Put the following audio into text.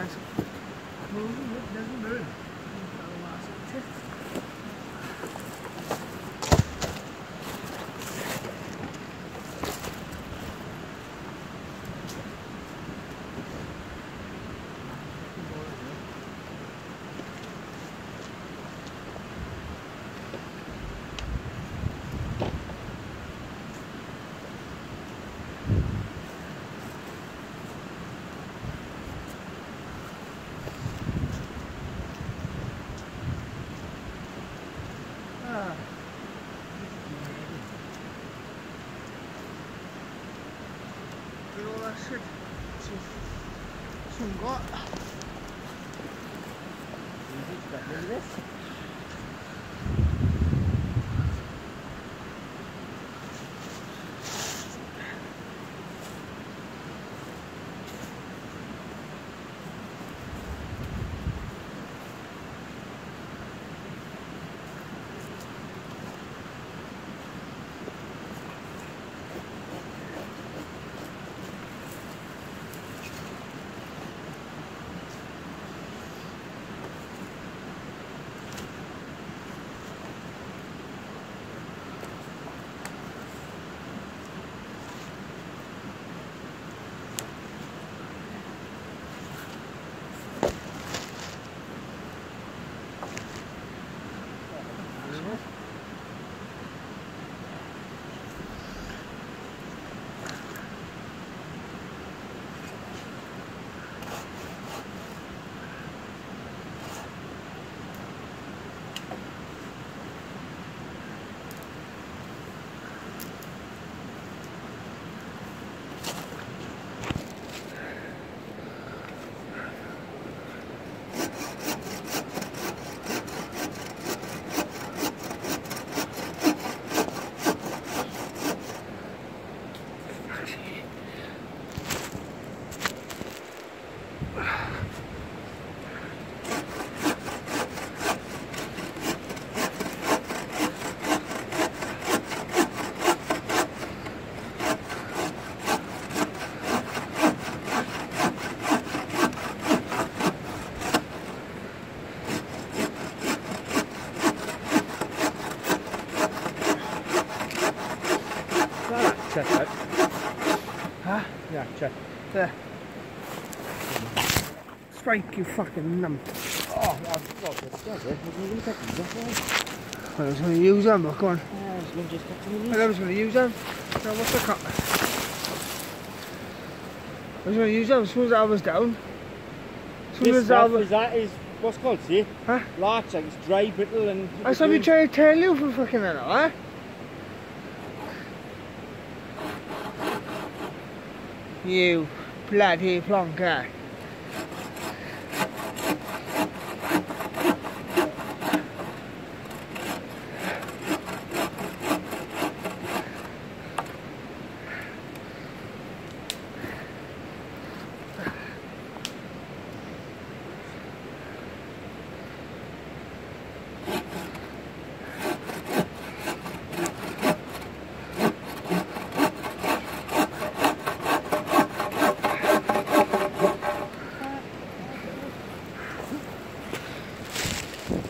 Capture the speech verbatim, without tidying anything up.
guys. It doesn't move. Look at all that shit. Some got. Look at this. Check out. Huh? Yeah, check. There. Strike, you fucking numb. Oh, I've got this. I was going to use them, but go on. I was going to use them. Now, what's the cut? I was going to use them as soon as I was down. As soon this as I was... is that is what's called, see? Huh? Large, like it's dry, brittle, and. I saw you trying to tell you for fucking an hour, eh? You bloody plonker.